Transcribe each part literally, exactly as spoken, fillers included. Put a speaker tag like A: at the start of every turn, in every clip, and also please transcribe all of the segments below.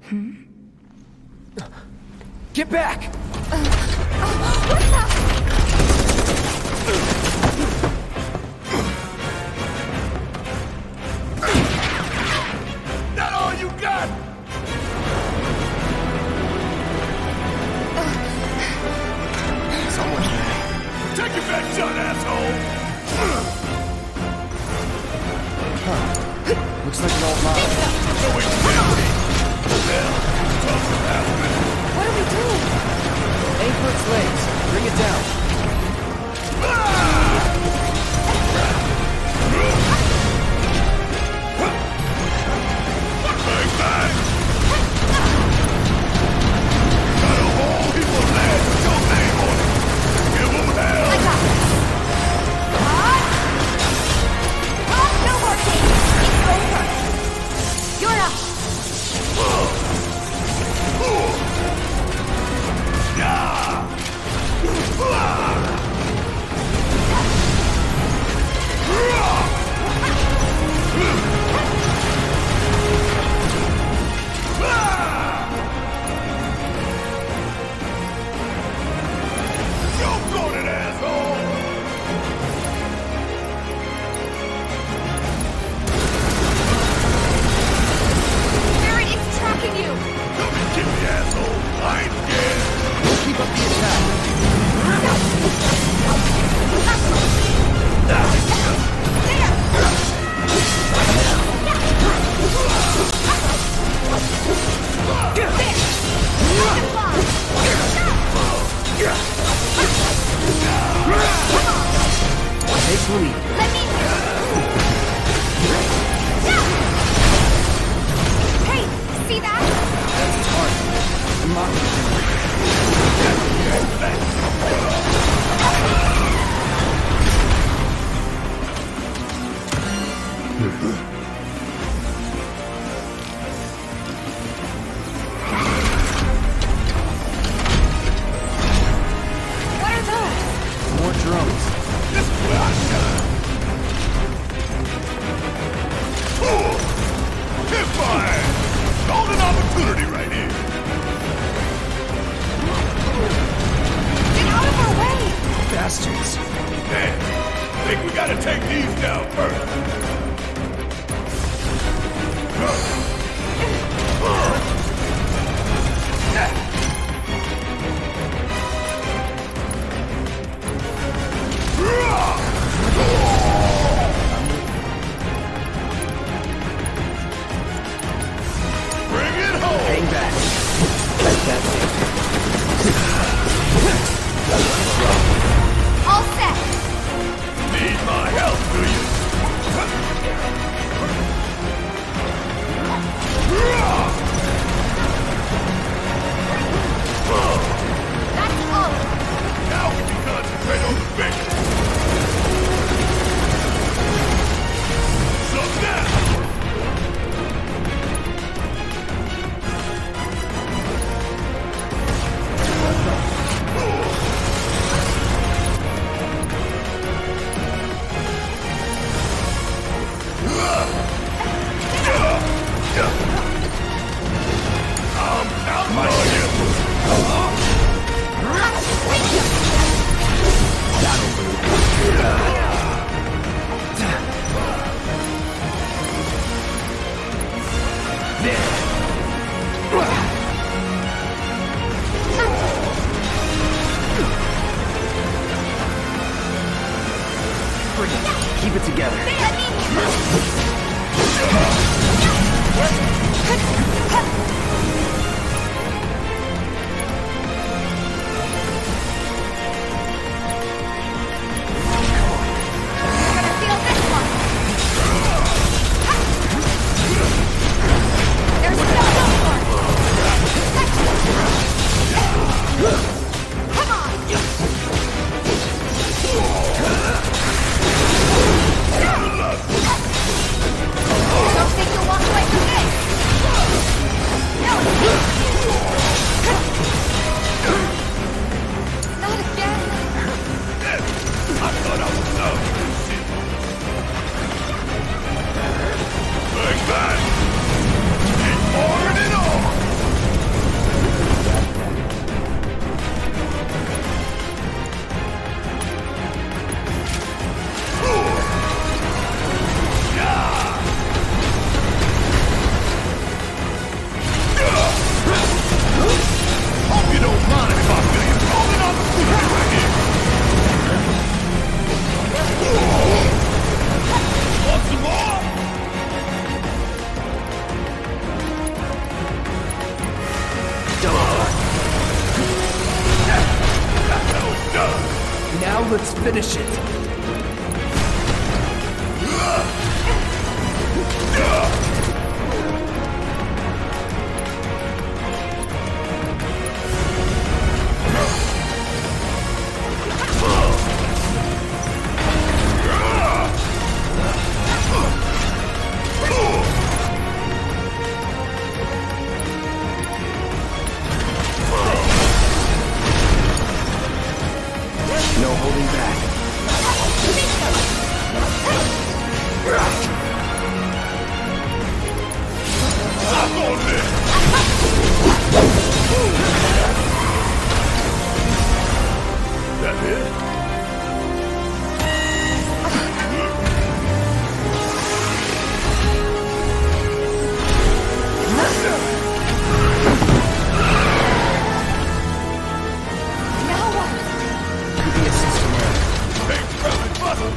A: Hmm?
B: Get back!
A: Uh, uh, what
C: the? Not all you got!
B: Someone's there.
C: Take your back shot, asshole!
B: Huh. Looks like an old mine.
C: So we can't be. Hell, tough about it.
A: What are we doing?
B: Aim for its legs. Bring it down.
C: Ah! Bang, bang! Got a whole heap of lead with your name on it. Give them hell!
A: I got it. Oh, no more games. It's over. You're up. Barrett, it's tracking you.
C: Come and get me, asshole! I ain't scared!
B: We'll keep up the attack. Take the lead.
A: Let me... Hey, see that?
B: That's its heart. The mock
A: What are those?
B: More drones.
C: This is where I shine! Ooh! Hit fire! Golden opportunity right here!
A: Get out of our way!
B: Bastards.
C: Man, I think we gotta take these down first. Bring it home!
B: Hang back. Let that
A: All set!
C: Need my help, do you?
A: That's all!
C: Now we can concentrate on the basics. So now!
B: Now let's finish it. No holding back.
C: Stop on this! That it?
A: Now what?
B: Could be a system error.
C: Big brother button!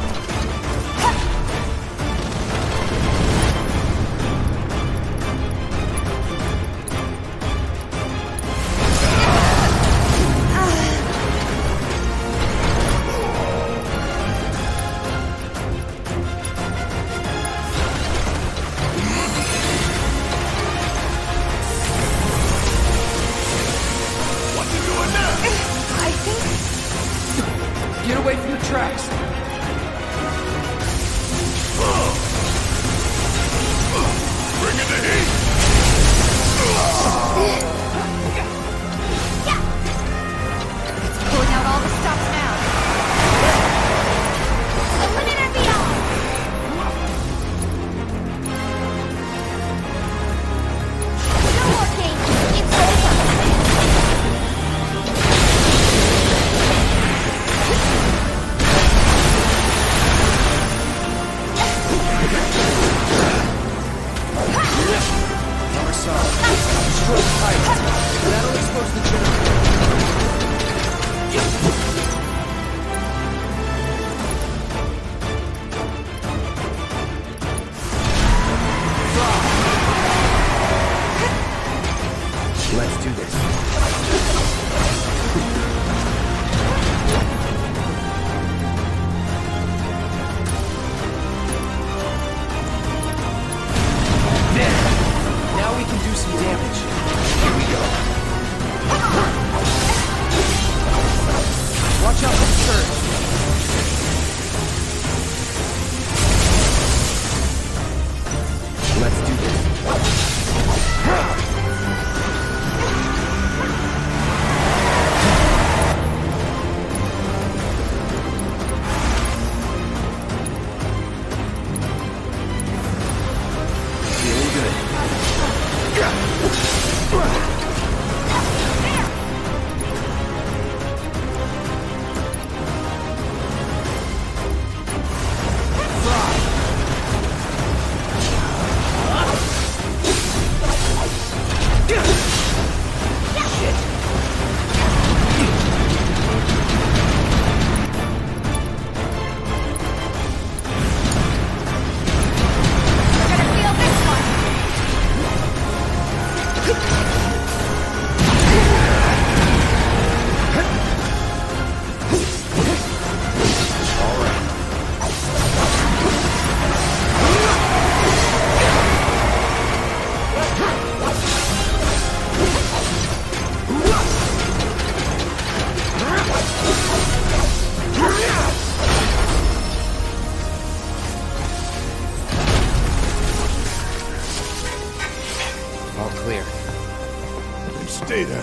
C: What you doing now?
A: I think
B: Get away from the tracks.
C: Bring in the heat!
A: pulling out all the stops now. The limit and beyond. No more games. It's over.
B: Never saw it. Destroy the pipe. That'll expose the generator. Let's do this. There. Now we can do some damage. Here we go. Watch out for the surge. Let's do this. Feeling good.
A: We're gonna feel this one.
B: All clear.
C: Then stay there.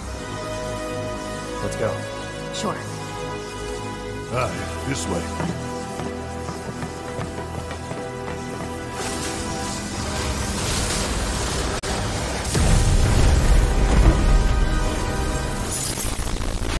B: Let's go.
A: Sure.
C: Aye, this way.